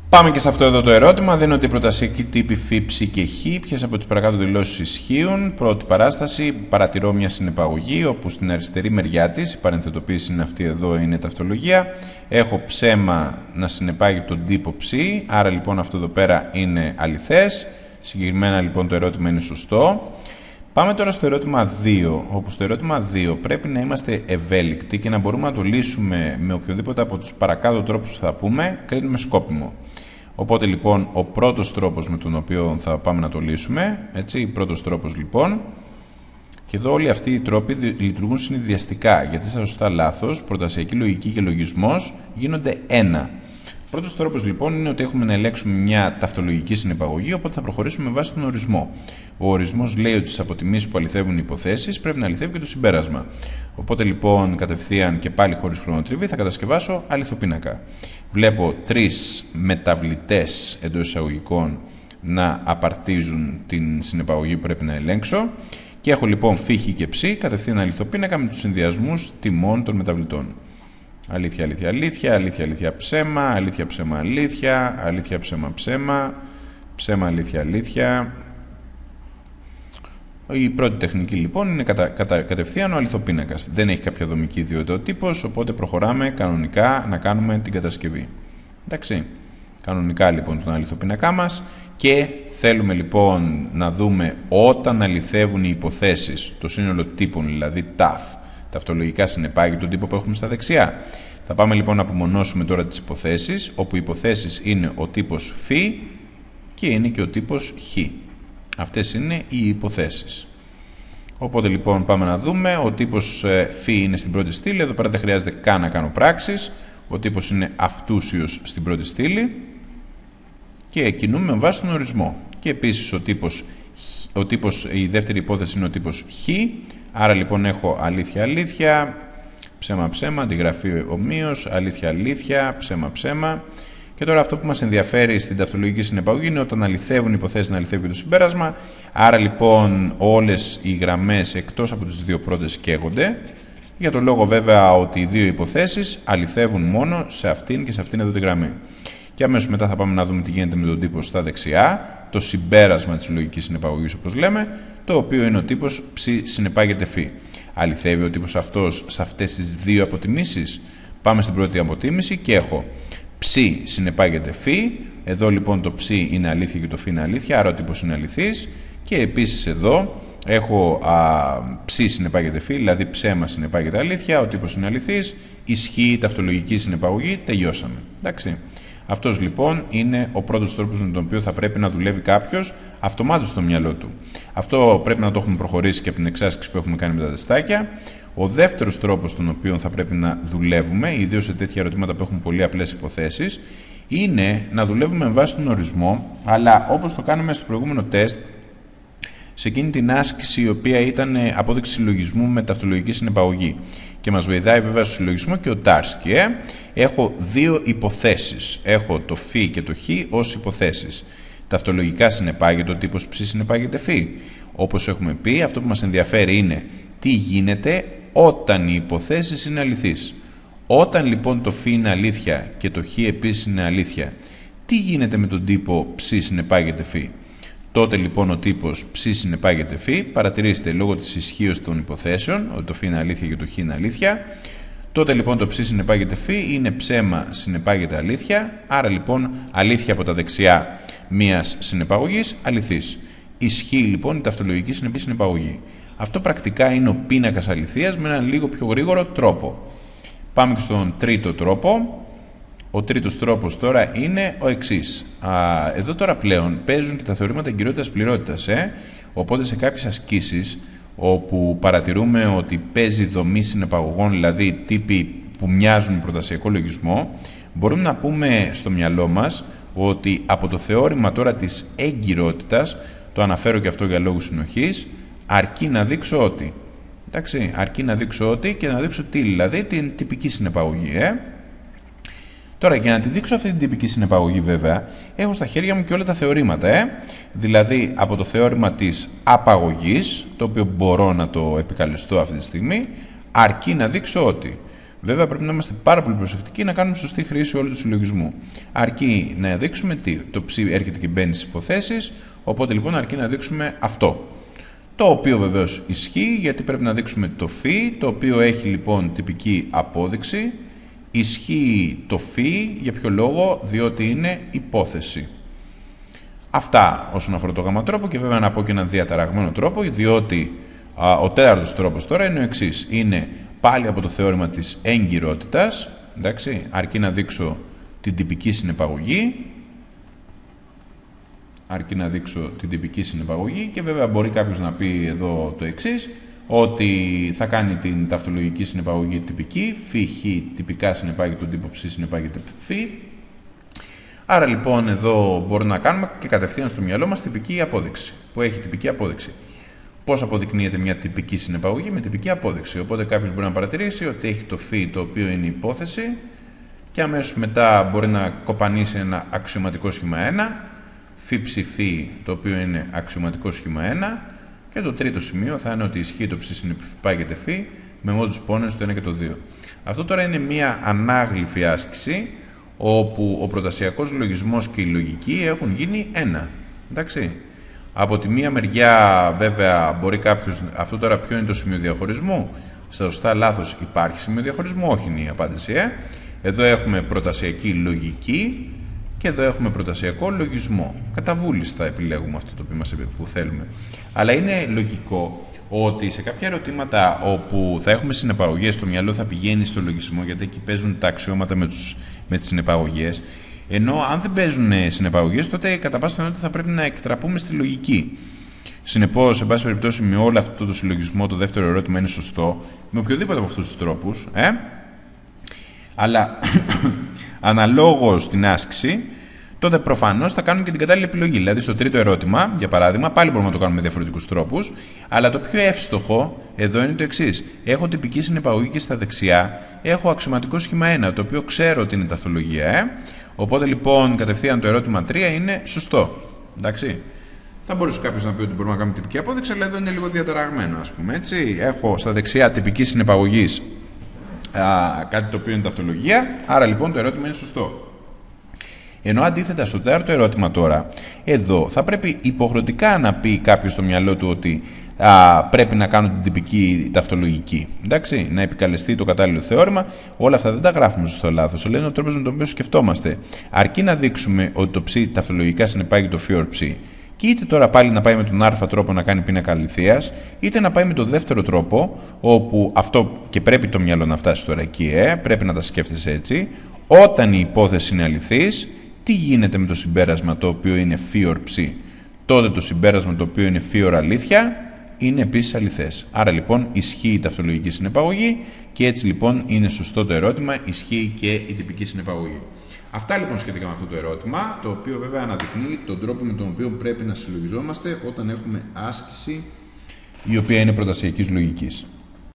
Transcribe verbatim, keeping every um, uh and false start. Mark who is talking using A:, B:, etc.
A: Πάμε και σε αυτό εδώ το ερώτημα. Δίνονται προτασιακοί τύποι φ, ψ και χ. Ποιες από τις παρακάτω δηλώσεις ισχύουν? Πρώτη παράσταση, παρατηρώ μια συνεπαγωγή όπου στην αριστερή μεριά της, η παρενθετοποίηση είναι αυτή εδώ, είναι ταυτολογία. Έχω ψέμα να συνεπάγει τον τύπο ψ, άρα λοιπόν αυτό εδώ πέρα είναι αληθές. Συγκεκριμένα λοιπόν το ερώτημα είναι σωστό. Πάμε τώρα στο ερώτημα δύο, όπου στο ερώτημα δύο πρέπει να είμαστε ευέλικτοι και να μπορούμε να το λύσουμε με οποιοδήποτε από τους παρακάτω τρόπους που θα πούμε, κρίνουμε σκόπιμο. Οπότε λοιπόν ο πρώτος τρόπος με τον οποίο θα πάμε να το λύσουμε, έτσι, πρώτος τρόπος λοιπόν, και εδώ όλοι αυτοί οι τρόποι λειτουργούν συνδυαστικά, γιατί στα σωστά λάθος, προτασιακή λογική και λογισμός γίνονται ένα. Πρώτος τρόπος λοιπόν είναι ότι έχουμε να ελέγξουμε μια ταυτολογική συνεπαγωγή, οπότε θα προχωρήσουμε με βάση τον ορισμό. Ο ορισμός λέει ότι στις αποτιμήσεις που αληθεύουν οι υποθέσεις πρέπει να αληθεύει και το συμπέρασμα. Οπότε λοιπόν κατευθείαν και πάλι χωρίς χρονοτριβή θα κατασκευάσω αληθοπίνακα. Βλέπω τρεις μεταβλητές εντός εισαγωγικών να απαρτίζουν την συνεπαγωγή που πρέπει να ελέγξω και έχω λοιπόν φ, χ και ψ κατευθείαν αληθοπίνακα με τους συνδυασμούς τιμών των μεταβλητών. Αλήθεια, αλήθεια, αλήθεια, αλήθεια, αλήθεια, ψέμα, αλήθεια, ψέμα, αλήθεια, αλήθεια, ψέμα, ψέμα, ψέμα, αλήθεια, αλήθεια. Η πρώτη τεχνική λοιπόν είναι κατα, κατα, κατευθείαν ο αληθοπίνακας. Δεν έχει κάποια δομική ιδιότητα ο τύπος, οπότε προχωράμε κανονικά να κάνουμε την κατασκευή. Εντάξει, κανονικά λοιπόν τον αληθοπίνακά μας και θέλουμε λοιπόν να δούμε όταν αληθεύουν οι υποθέσεις, το σύνολο τύπων, δηλαδή ταφ, ταυτολογικά συνεπάγει τον τύπο που έχουμε στα δεξιά. Θα πάμε λοιπόν να απομονώσουμε τώρα τις υποθέσεις, όπου οι υποθέσεις είναι ο τύπος φ και είναι και ο τύπος χ. Αυτές είναι οι υποθέσεις. Οπότε λοιπόν πάμε να δούμε, ο τύπος φ είναι στην πρώτη στήλη, εδώ πέρα δεν χρειάζεται καν να κάνω πράξεις, ο τύπος είναι αυτούσιος στην πρώτη στήλη και κινούμε με βάση τον ορισμό. Και επίσης ο τύπος, ο τύπος, η δεύτερη υπόθεση είναι ο τύπος χ, άρα λοιπόν έχω αλήθεια, αλήθεια, ψέμα, ψέμα, αντιγραφή ομοίως, αλήθεια, αλήθεια, ψέμα, ψέμα. Και τώρα αυτό που μας ενδιαφέρει στην ταυτολογική συνεπαγωγή είναι όταν αληθεύουν οι υποθέσεις να αληθεύει και το συμπέρασμα. Άρα λοιπόν όλες οι γραμμές εκτός από τις δύο πρώτες καίγονται. Για το λόγο βέβαια ότι οι δύο υποθέσεις αληθεύουν μόνο σε αυτήν και σε αυτήν εδώ τη γραμμή. Και αμέσως μετά θα πάμε να δούμε τι γίνεται με τον τύπο στα δεξιά, το συμπέρασμα της λογικής συνεπαγωγής όπως λέμε, το οποίο είναι ο τύπος ψ συνεπάγεται φ. Αληθεύει ο τύπος αυτός σε αυτές τις δύο αποτιμήσεις? Πάμε στην πρώτη αποτίμηση και έχω ψ συνεπάγεται φ, εδώ λοιπόν το ψ είναι αλήθεια και το φ είναι αλήθεια, άρα ο τύπος είναι αληθής, και επίσης εδώ έχω α, ψ συνεπάγεται φ, δηλαδή ψέμα συνεπάγεται αλήθεια, ο τύπος είναι αληθής, ισχύει η ταυτολογική συνεπαγωγή, τελειώσαμε. Εντάξει. Αυτός λοιπόν είναι ο πρώτος τρόπος με τον οποίο θα πρέπει να δουλεύει κάποιος αυτομάτως στο μυαλό του. Αυτό πρέπει να το έχουμε προχωρήσει και από την εξάσκηση που έχουμε κάνει με τα τεστάκια. Ο δεύτερος τρόπος τον οποίο θα πρέπει να δουλεύουμε, ιδίως σε τέτοια ερωτήματα που έχουν πολύ απλές υποθέσεις, είναι να δουλεύουμε με βάση τον ορισμό, αλλά όπως το κάνουμε στο προηγούμενο τεστ, σε εκείνη την άσκηση η οποία ήταν απόδειξη συλλογισμού με ταυτολογική συνεπαγωγή. Και μας βοηθάει βέβαια στο συλλογισμό και ο Τάρσκι. Ε? Έχω δύο υποθέσεις. Έχω το φ και το χ ως υποθέσεις. Ταυτολογικά συνεπάγεται ο τύπος ψ συνεπάγεται φ. Όπως έχουμε πει, αυτό που μας ενδιαφέρει είναι τι γίνεται όταν οι υποθέσεις είναι αληθείς. Όταν λοιπόν το φ είναι αλήθεια και το χ επίσης είναι αλήθεια, τι γίνεται με τον τύπο ψ συνεπάγεται φ? Τότε λοιπόν ο τύπος ψ συνεπάγεται φ, παρατηρήστε λόγω της ισχύως των υποθέσεων, ότι το φ είναι αλήθεια και το χ είναι αλήθεια. Τότε λοιπόν το ψ συνεπάγεται φ είναι ψέμα συνεπάγεται αλήθεια, άρα λοιπόν αλήθεια από τα δεξιά μιας συνεπαγωγής αληθής. Ισχύει λοιπόν η ταυτολογική συνεπή συνεπαγωγή. Αυτό πρακτικά είναι ο πίνακας αληθείας με έναν λίγο πιο γρήγορο τρόπο. Πάμε και στον τρίτο τρόπο. Ο τρίτος τρόπος τώρα είναι ο εξής. Α, εδώ τώρα πλέον παίζουν και τα θεωρήματα εγκυρότητας πληρότητας. Ε? Οπότε σε κάποιες ασκήσεις όπου παρατηρούμε ότι παίζει δομή συνεπαγωγών, δηλαδή τύποι που μοιάζουν με προτασιακό λογισμό, μπορούμε να πούμε στο μυαλό μας ότι από το θεώρημα τώρα της εγκυρότητας, το αναφέρω και αυτό για λόγους συνοχής, αρκεί να δείξω ότι. Εντάξει, αρκεί να δείξω ότι και να δείξω τι, δηλαδή την τυπική συνεπαγωγή. Ε? Τώρα, για να τη δείξω αυτή την τυπική συνεπαγωγή βέβαια, έχω στα χέρια μου και όλα τα θεωρήματα. Ε? Δηλαδή, από το θεώρημα της απαγωγής, το οποίο μπορώ να το επικαλεστώ αυτή τη στιγμή, αρκεί να δείξω ότι Βέβαια, πρέπει να είμαστε πάρα πολύ προσεκτικοί να κάνουμε σωστή χρήση όλου του συλλογισμού. Αρκεί να δείξουμε τι, το ψ έρχεται και μπαίνει στις υποθέσεις, οπότε λοιπόν αρκεί να δείξουμε αυτό. Το οποίο βεβαίως ισχύει, γιατί πρέπει να δείξουμε το φ, το οποίο έχει λοιπόν τυπική απόδειξη. Ισχύει το φ, για ποιο λόγο, διότι είναι υπόθεση. Αυτά όσον αφορά το γάμα τρόπο, και βέβαια να πω και έναν διαταραγμένο τρόπο, διότι α, ο τέταρτος τρόπος τώρα είναι ο εξής. Είναι πάλι από το θεώρημα της εγκυρότητας, εντάξει, αρκεί να δείξω την τυπική συνεπαγωγή, αρκεί να δείξω την τυπική συνεπαγωγή και βέβαια μπορεί κάποιος να πει εδώ το εξής, ότι θα κάνει την ταυτολογική συνεπαγωγή τυπική, φ, χ, τυπικά συνεπάγεται τον τύπο ψ, συνεπάγεται φ. Άρα λοιπόν εδώ μπορούμε να κάνουμε και κατευθείαν στο μυαλό μας τυπική απόδειξη, που έχει τυπική απόδειξη. Πώς αποδεικνύεται μια τυπική συνεπαγωγή? Με τυπική απόδειξη. Οπότε κάποιος μπορεί να παρατηρήσει ότι έχει το φ, το οποίο είναι υπόθεση, και αμέσως μετά μπορεί να κοπανίσει ένα αξιωματικό σχήμα ένα, φ ψ φ, το οποίο είναι αξιωματικό σχήμα ένα, και το τρίτο σημείο θα είναι ότι ισχύει το ψ συνεπάγεται φ με μόντους πόνες το ένα και το δύο. Αυτό τώρα είναι μια ανάγλυφη άσκηση, όπου ο προτασιακός λογισμός και η λογική έχουν γίνει ένα. Εντάξει. Από τη μία μεριά βέβαια μπορεί κάποιος, αυτό τώρα ποιο είναι το σημείο διαχωρισμού? Στα σωστά λάθος υπάρχει σημείο διαχωρισμού? Όχι είναι η απάντηση. Ε. Εδώ έχουμε προτασιακή λογική και εδώ έχουμε προτασιακό λογισμό. Κατά βούληση θα επιλέγουμε αυτό το οποίο, μας, που θέλουμε. Αλλά είναι λογικό ότι σε κάποια ερωτήματα όπου θα έχουμε συνεπαγωγές, το μυαλό θα πηγαίνει στο λογισμό, γιατί εκεί παίζουν τα αξιώματα με, τους, με τις συνεπαγωγές. Ενώ αν δεν παίζουν συνεπαγωγές, τότε κατά πάσα πιθανότητα θα πρέπει να εκτραπούμε στη λογική. Συνεπώς, σε πάση περιπτώσει, με όλο αυτό το συλλογισμό, το δεύτερο ερώτημα είναι σωστό, με οποιοδήποτε από αυτούς τους τρόπους. Ε? Αλλά αναλόγως στην άσκηση, τότε προφανώς θα κάνουμε και την κατάλληλη επιλογή. Δηλαδή, στο τρίτο ερώτημα, για παράδειγμα, πάλι μπορούμε να το κάνουμε με διαφορετικούς τρόπους, αλλά το πιο εύστοχο εδώ είναι το εξής. Έχω τυπική συνεπαγωγή και στα δεξιά έχω αξιωματικό σχήμα ένα, το οποίο ξέρω ότι είναι ταυτολογία. Ε? Οπότε λοιπόν, κατευθείαν το ερώτημα τρία είναι σωστό. Εντάξει. Θα μπορούσε κάποιος να πει ότι μπορούμε να κάνουμε τυπική απόδειξη, αλλά εδώ είναι λίγο διαταραγμένο, ας πούμε. Έτσι. Έχω στα δεξιά τυπική συνεπαγωγή κάτι το οποίο είναι ταυτολογία, άρα λοιπόν το ερώτημα είναι σωστό. Ενώ αντίθετα στο τέταρτο ερώτημα τώρα, εδώ θα πρέπει υποχρεωτικά να πει κάποιος στο μυαλό του ότι α, πρέπει να κάνω την τυπική ταυτολογική. Εντάξει, να επικαλεστεί το κατάλληλο θεώρημα. Όλα αυτά δεν τα γράφουμε στο λάθος. Λένε ο τρόπος με τον οποίο σκεφτόμαστε. Αρκεί να δείξουμε ότι το ψ ταυτολογικά συνεπάγει το φ ορ ψ. Και είτε τώρα πάλι να πάει με τον α τρόπο να κάνει πίνακα αληθείας, είτε να πάει με τον δεύτερο τρόπο, όπου αυτό και πρέπει το μυαλό να φτάσει τώρα εκεί, ε, πρέπει να τα σκέφτεσαι έτσι. Όταν η υπόθεση είναι αληθής, τι γίνεται με το συμπέρασμα το οποίο είναι φ ορ ψ? Τότε το συμπέρασμα το οποίο είναι φ ορ αλήθεια είναι επίσης αληθές. Άρα λοιπόν ισχύει η ταυτολογική συνεπαγωγή και έτσι λοιπόν είναι σωστό το ερώτημα, ισχύει και η τυπική συνεπαγωγή. Αυτά λοιπόν σχετικά με αυτό το ερώτημα, το οποίο βέβαια αναδεικνύει τον τρόπο με τον οποίο πρέπει να συλλογιζόμαστε όταν έχουμε άσκηση η οποία είναι προτασιακής λογικής.